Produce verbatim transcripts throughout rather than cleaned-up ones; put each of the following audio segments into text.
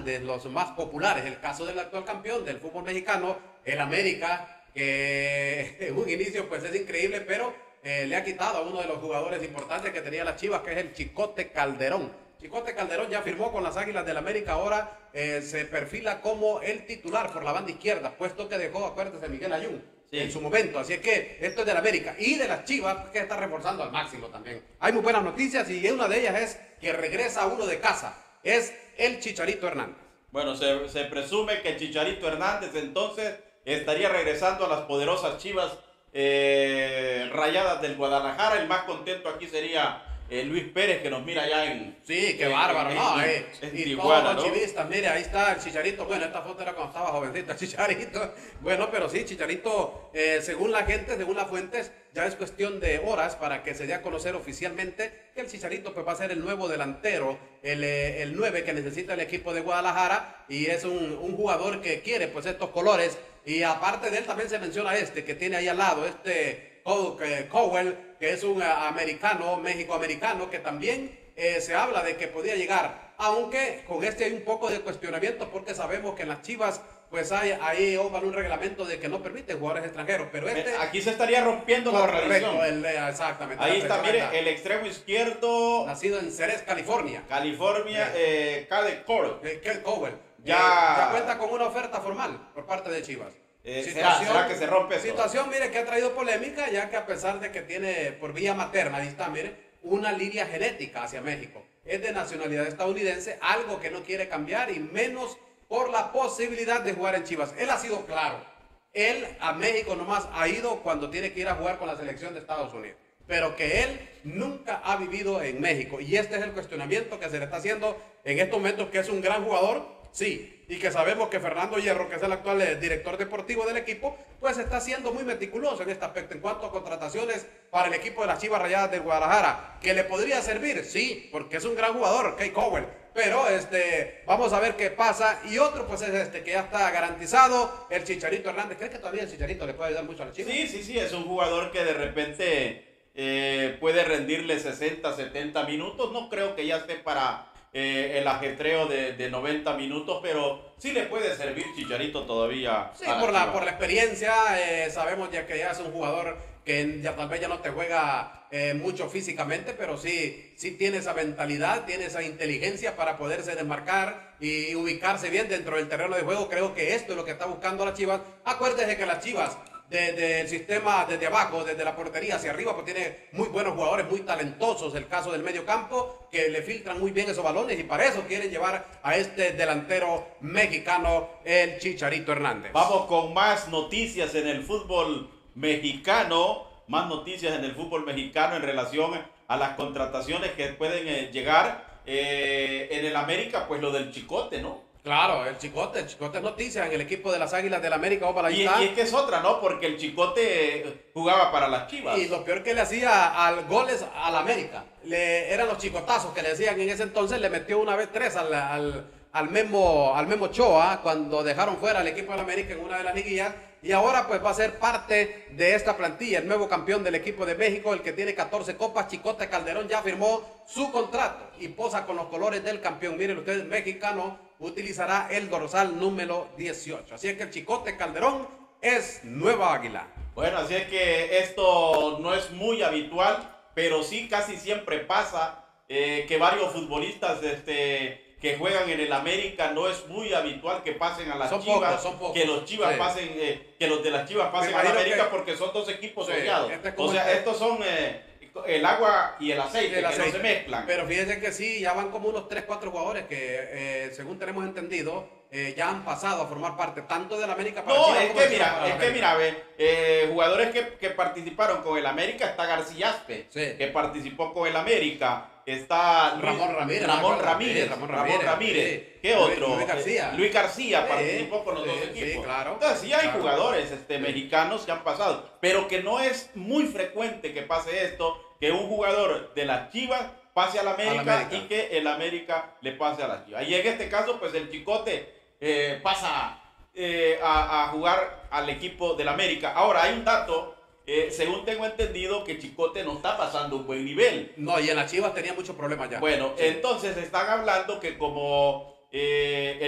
grandes, los más populares. El caso del actual campeón del fútbol mexicano, el América, que en un inicio pues es increíble, pero eh, le ha quitado a uno de los jugadores importantes que tenía las Chivas, que es el Chicote Calderón. Chicote Calderón ya firmó con las Águilas del América, ahora eh, se perfila como el titular por la banda izquierda, puesto que dejó, acuérdate, Miguel Ayun sí. en su momento. Así es que esto es del América y de las Chivas, que está reforzando al máximo también. Hay muy buenas noticias y una de ellas es que regresa uno de casa, es el Chicharito Hernández. Bueno, se, se presume que el Chicharito Hernández entonces estaría regresando a las poderosas Chivas eh, Rayadas del Guadalajara. El más contento aquí sería Eh, Luis Pérez, que nos mira allá en... Sí, qué bárbaro, ¿no? En, eh, en y Tijuana, todos los ¿no? chivistas, mire, ahí está el Chicharito. Bueno, esta foto era cuando estaba jovencito, el Chicharito. Bueno, pero sí, Chicharito, eh, según la gente, según las fuentes, ya es cuestión de horas para que se dé a conocer oficialmente que el Chicharito pues, va a ser el nuevo delantero, el, eh, el nueve que necesita el equipo de Guadalajara, y es un, un jugador que quiere pues estos colores. Y aparte de él también se menciona este que tiene ahí al lado, este Cowell, que es un americano, México-americano, que también eh, se habla de que podía llegar, aunque con este hay un poco de cuestionamiento porque sabemos que en las Chivas pues hay ahí un reglamento de que no permite jugadores extranjeros, pero este... Aquí se estaría rompiendo la tradición. El, exactamente. Ahí está, mire, el extremo izquierdo... Nacido en Ceres, California. California, eh, Caleb Cowell. Eh, Cowell. Ya... Eh, ya cuenta con una oferta formal por parte de Chivas. Eh, ¿será, ¿Será que se rompe eso? Situación, mire, que ha traído polémica, ya que a pesar de que tiene por vía materna, ahí está, mire, una línea genética hacia México. Es de nacionalidad estadounidense, algo que no quiere cambiar y menos por la posibilidad de jugar en Chivas. Él ha sido claro. Él a México nomás ha ido cuando tiene que ir a jugar con la selección de Estados Unidos. Pero que él nunca ha vivido en México. Y este es el cuestionamiento que se le está haciendo en estos momentos, que es un gran jugador. Sí, y que sabemos que Fernando Hierro, que es el actual eh, director deportivo del equipo, pues está siendo muy meticuloso en este aspecto en cuanto a contrataciones para el equipo de las Chivas Rayadas del Guadalajara. ¿Que le podría servir? Sí, porque es un gran jugador, Kay Cowell. Pero este, vamos a ver qué pasa. Y otro pues es este, que ya está garantizado, el Chicharito Hernández. ¿Crees que todavía el Chicharito le puede ayudar mucho a las Chivas? Sí, sí, sí, es un jugador que de repente eh, puede rendirle sesenta, setenta minutos. No creo que ya esté para... Eh, el ajetreo de, de noventa minutos, pero sí le puede servir Chicharito todavía. Sí, por la, por la experiencia, eh, sabemos ya que ya es un jugador que ya, tal vez ya no te juega eh, mucho físicamente, pero sí, sí tiene esa mentalidad, tiene esa inteligencia para poderse desmarcar y ubicarse bien dentro del terreno de juego. Creo que esto es lo que está buscando las Chivas. Acuérdense que las Chivas, desde el sistema, desde abajo, desde la portería hacia arriba, pues tiene muy buenos jugadores, muy talentosos. El caso del medio campo, que le filtran muy bien esos balones y para eso quieren llevar a este delantero mexicano, el Chicharito Hernández. Vamos con más noticias en el fútbol mexicano, más noticias en el fútbol mexicano en relación a las contrataciones que pueden eh, llegar eh, en el América, pues lo del Chicote, ¿no? Claro, el Chicote, el Chicote es noticia en el equipo de las Águilas del América. Oh, para y, y es que es otra, ¿no? Porque el Chicote jugaba para las Chivas. Y lo peor que le hacía al goles al América, le, eran los chicotazos que le decían en ese entonces. Le metió una vez tres al, al, al, Memo, al Memo Ochoa cuando dejaron fuera al equipo del América en una de las liguillas. Y ahora pues va a ser parte de esta plantilla, el nuevo campeón del equipo de México, el que tiene catorce copas. Chicote Calderón ya firmó su contrato y posa con los colores del campeón. Miren ustedes, mexicano, utilizará el dorsal número dieciocho. Así es que el Chicote Calderón es nueva águila. Bueno, así es que esto no es muy habitual, pero sí casi siempre pasa eh, que varios futbolistas este, que juegan en el América, no es muy habitual que pasen a las son Chivas, pocos, son pocos. que los Chivas sí. pasen, eh, que los de las Chivas pasen a la América que... porque son dos equipos sí, asociados. Este o sea, el... estos son eh, el agua y el aceite, el aceite, que no se mezclan. Pero fíjense que sí, ya van como unos tres, cuatro jugadores que, eh, según tenemos entendido, eh, ya han pasado a formar parte tanto del América para No, Chivas es como que de mira, para es que mira, ve, eh, jugadores que, que participaron con el América, está García Aspe, sí. que participó con el América. Está Luis, Ramón Ramírez. Ramón Ramírez. Sí, Ramón Ramón Ramírez. Ramírez. Sí. ¿Qué Luis, otro? Luis García. Luis García Sí, participó con los sí, dos equipos. Sí, claro. Entonces sí hay claro. jugadores este, sí. mexicanos que han pasado, pero que no es muy frecuente que pase esto, que un jugador de las Chivas pase a la América, a la América. y que el América le pase a las Chivas. Y en este caso, pues el Chicote eh, pasa eh, a, a jugar al equipo del América. Ahora, hay un dato. Eh, según tengo entendido que Chicote no está pasando un buen nivel. No, y en las Chivas tenía muchos problemas ya. Bueno, sí. entonces están hablando que como eh,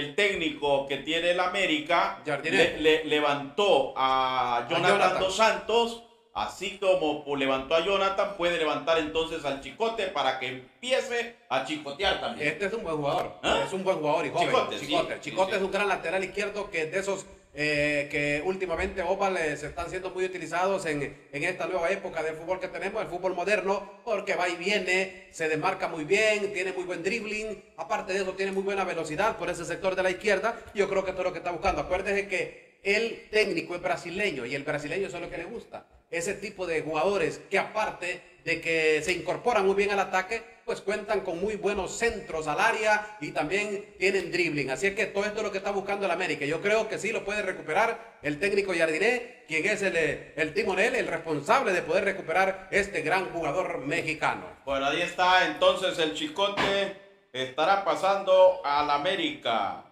el técnico que tiene el América Jardiné. le, le levantó a Jonathan, Jonathan dos Santos, así como pues, levantó a Jonathan, puede levantar entonces al Chicote para que empiece a chicotear también. Este es un buen jugador, ¿Ah? es un buen jugador y joven. Chicote, Chicote, sí, Chicote sí, es sí. un gran lateral izquierdo que de esos eh, que últimamente Oval eh, se están siendo muy utilizados en, en esta nueva época del fútbol que tenemos, el fútbol moderno, porque va y viene, se desmarca muy bien, tiene muy buen dribbling, aparte de eso tiene muy buena velocidad por ese sector de la izquierda. Yo creo que esto es lo que está buscando. Acuérdese que el técnico es brasileño y el brasileño eso es lo que le gusta. Ese tipo de jugadores que aparte de que se incorporan muy bien al ataque, pues cuentan con muy buenos centros al área y también tienen dribbling. Así es que todo esto es lo que está buscando el América. Yo creo que sí lo puede recuperar el técnico Jardiné, quien es el, el timonel, el responsable de poder recuperar este gran jugador mexicano. Bueno, ahí está entonces el Chicote, estará pasando al América.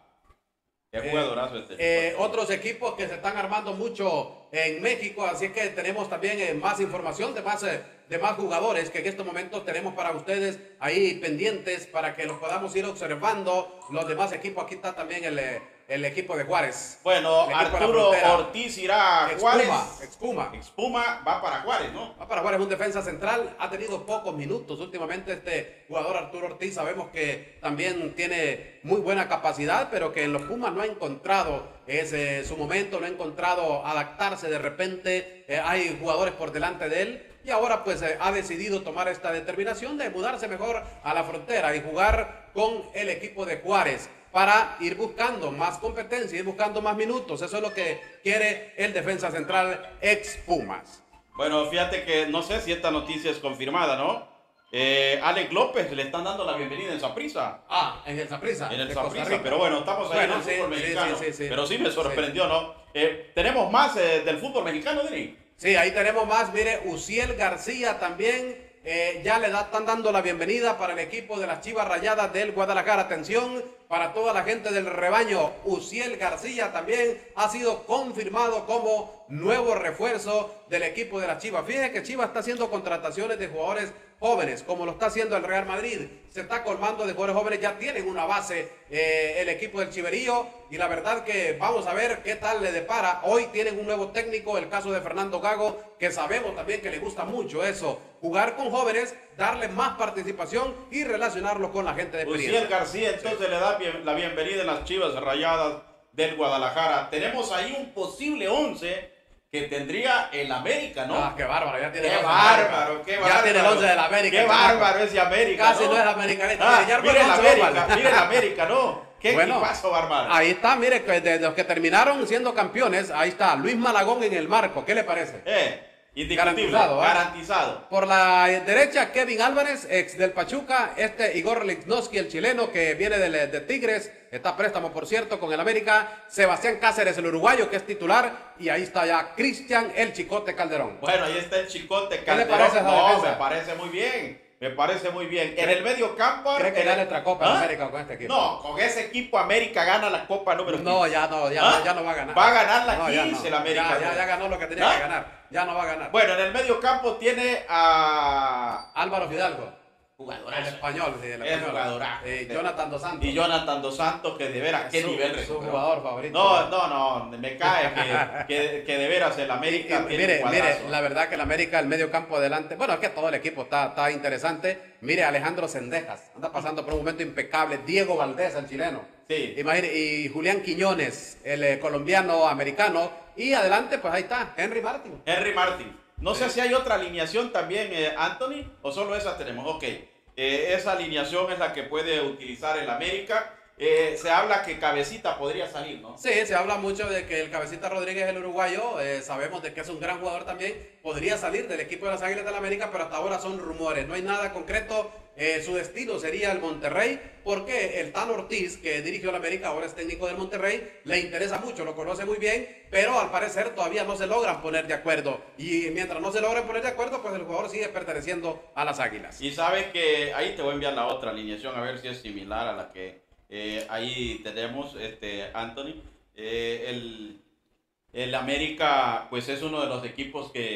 Qué jugadorazo este Eh, otros equipos que se están armando mucho en México, así es que tenemos también eh, más información de más, eh, de más jugadores que en estos momentos tenemos para ustedes ahí pendientes para que los podamos ir observando. Los demás equipos, aquí está también el, eh, el equipo de Juárez. Bueno, El equipo de la Arturo frontera. Ortiz irá a Juárez. Expuma, Expuma. Expuma va para Juárez, ¿no? Va para Juárez, un defensa central, ha tenido pocos minutos últimamente este jugador Arturo Ortiz, sabemos que también tiene muy buena capacidad, pero que en los Pumas no ha encontrado ese, su momento, no ha encontrado adaptarse de repente, eh, hay jugadores por delante de él y ahora pues eh, ha decidido tomar esta determinación de mudarse mejor a la frontera y jugar con el equipo de Juárez para ir buscando más competencia, ir buscando más minutos. Eso es lo que quiere el defensa central ex Pumas. Bueno, fíjate que no sé si esta noticia es confirmada, ¿no? Eh, Alex López le están dando la bienvenida en Saprissa. Ah, en el Saprissa. En el de Costa Saprissa, Rica. pero bueno, estamos ahí Bueno, en el sí, fútbol sí, mexicano. sí, sí, sí. Pero sí me sorprendió, ¿no? Eh, ¿Tenemos más eh, del fútbol mexicano, Denis? Sí, ahí tenemos más. Mire, Uziel García también eh, ya le da, están dando la bienvenida para el equipo de las Chivas Rayadas del Guadalajara. Atención para toda la gente del rebaño. Uziel García también ha sido confirmado como nuevo refuerzo del equipo de las Chivas. Fíjense que Chivas está haciendo contrataciones de jugadores jóvenes, como lo está haciendo el Real Madrid. Se está colmando de jugadores jóvenes, ya tienen una base eh, el equipo del Chiverío y la verdad que vamos a ver qué tal le depara. Hoy tienen un nuevo técnico, el caso de Fernando Gago, que sabemos también que le gusta mucho eso, jugar con jóvenes, darle más participación y relacionarlos con la gente de experiencia. Uziel García entonces sí. le da bien, la bienvenida en las Chivas Rayadas del Guadalajara. Tenemos ahí un posible once que tendría el América, ¿no? Ah, qué bárbaro, ya tiene qué el once bárbaro, qué bárbaro. Ya tiene el once de la América. Qué bárbaro ese América, Casi ¿no? no es americanista. Ah, mire, ya mire el once, América, Oval. mire el América, ¿no? Qué bueno, equipazo, bárbaro. Ahí está, mire, que de los que terminaron siendo campeones, ahí está, Luis Malagón en el marco. ¿Qué le parece? Eh, indiscutible, Garantizado, ¿eh? garantizado. Por la derecha, Kevin Álvarez, ex del Pachuca. Este Igor Lichnowsky, el chileno que viene de, de Tigres. Está a préstamo, por cierto, con el América. Sebastián Cáceres, el uruguayo, que es titular. Y ahí está ya Cristian, el Chicote Calderón. Bueno, ahí está el Chicote ¿Qué le Calderón. parece esa no, defensa? me parece muy bien. Me parece muy bien. En el medio campo. ¿Cree que en gane el- otra Copa ¿Ah? de América con este equipo? No, con ese equipo América gana la Copa número quince. No, ya no, ya, ¿Ah? no, ya no va a ganar. Va a ganar la No, ya quince no. el América. Ya, ya, ya ganó lo que tenía ¿Ah? que ganar. Ya no va a ganar. Bueno, en el medio campo tiene a Álvaro Fidalgo. El jugadorazo. español, sí, el Es español. jugadorazo. Eh, Jonathan Dos Santos. Y Jonathan Dos Santos, que de veras, qué Su- nivel su recuperó. jugador favorito. No, no, no, me cae que, que, que de veras el América Y- y tiene mire, un mire, cuadrazo. la verdad que el América, el medio campo adelante, bueno, es que todo el equipo está, está interesante. Mire, Alejandro Sendejas, anda pasando por un momento impecable. Diego Valdés, el chileno. Sí. Imagine, y Julián Quiñones, el eh, colombiano americano. Y adelante, pues ahí está, Henry Martin. Henry Martin. No sé si hay otra alineación también, eh, Anthony, o solo esa tenemos. Ok, eh, esa alineación es la que puede utilizar el América. Eh, se habla que Cabecita podría salir, ¿no? Sí, se habla mucho de que el Cabecita Rodríguez, el uruguayo, eh, sabemos de que es un gran jugador también, podría salir del equipo de las Águilas del América, pero hasta ahora son rumores, no hay nada concreto. Eh, su destino sería el Monterrey, porque el Tan Ortiz, que dirigió el América, ahora es técnico del Monterrey, le interesa mucho, lo conoce muy bien, pero al parecer todavía no se logran poner de acuerdo. Y mientras no se logren poner de acuerdo, pues el jugador sigue perteneciendo a las Águilas. Y sabes que ahí te voy a enviar la otra alineación a ver si es similar a la que eh, ahí tenemos, este, Anthony. Eh, el, el América, pues es uno de los equipos que,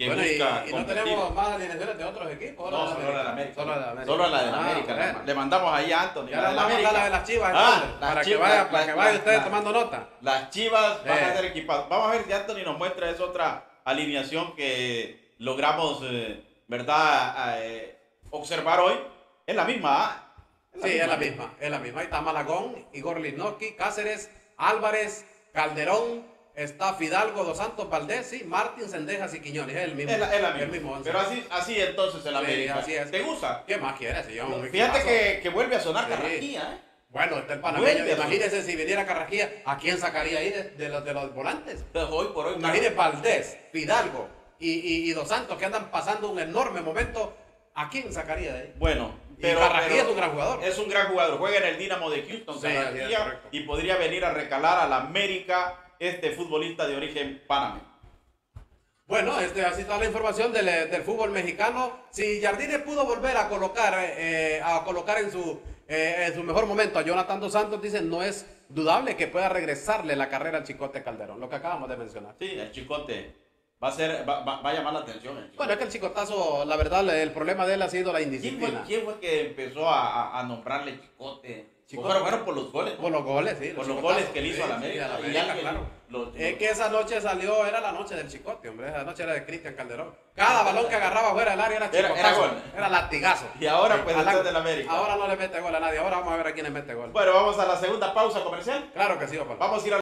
que bueno, busca y, y no competir. tenemos más alineaciones de otros equipos. No, solo la de la América. Solo la de la América. Solo la de la Ah, América. bueno. Le, le mandamos ahí a Anthony. Ya la le de la vamos a América. dar la de las Chivas, Ah, entonces, las para que Chivas, vaya, la- para que la- vaya la- ustedes la- tomando nota. Las Chivas van Eh. a ser equipadas. Vamos a ver si Anthony nos muestra es otra alineación que logramos, eh, ¿verdad? Eh, observar hoy. Es la misma, ¿ah? Sí, es la misma, es la misma. Ahí está Malagón, Igor Lichnowsky, Cáceres, Álvarez, Calderón, está Fidalgo, Dos Santos, Valdés, sí, Martín, Sendejas y Quiñones. Es el mismo. Es la, es la misma. El mismo once. Pero así, así entonces el Sí, América. así es. ¿Te gusta? ¿Qué más quieres? Sí, un Fíjate equipazo. que, que vuelve a sonar Sí. Carrasquilla, ¿eh? Bueno, está el panameño. Vuelve a Imagínese si viniera Carrasquilla, ¿a quién sacaría ahí de, de los, de los volantes? Pero hoy por hoy. Imagínese Valdés, Fidalgo y, y, y Dos Santos que andan pasando un enorme momento. ¿A quién sacaría de ahí? Bueno, Y pero, Carrasquilla pero es un gran jugador. Es un gran jugador. Juega en el Dinamo de Houston, Sí, así es, Carrasquilla, correcto. y podría venir a recalar a la América este futbolista de origen panameño. Bueno, este, así está la información del, del fútbol mexicano. Si Jardines pudo volver a colocar, eh, a colocar en su, eh, en su mejor momento a Jonathan Dos Santos, dicen, no es dudable que pueda regresarle la carrera al Chicote Calderón, lo que acabamos de mencionar. Sí, el Chicote va a, ser, va, va- va a llamar la atención. El Chicote. Bueno, es que el chicotazo, la verdad, el problema de él ha sido la ¿Quién, fue, indisciplina. quién fue que empezó a, a- a nombrarle Chicote? Chicote. Bueno, bueno, por los goles. ¿no? Por los goles, sí. Por los chicotazos. goles que le hizo Sí, a la sí, América. a la Y América, alguien claro. lo- lo- Es que esa noche salió, era la noche del Chicote, hombre. Esa noche era de Cristian Calderón. Cada balón que agarraba fuera del área era Era- chicotazo. era gol. Era latigazo. Y ahora, pues, Al- está del América. Ahora no le mete gol a nadie. Ahora vamos a ver a quién le mete gol. Bueno, vamos a la segunda pausa comercial. Claro que sí, Opal. Vamos a ir a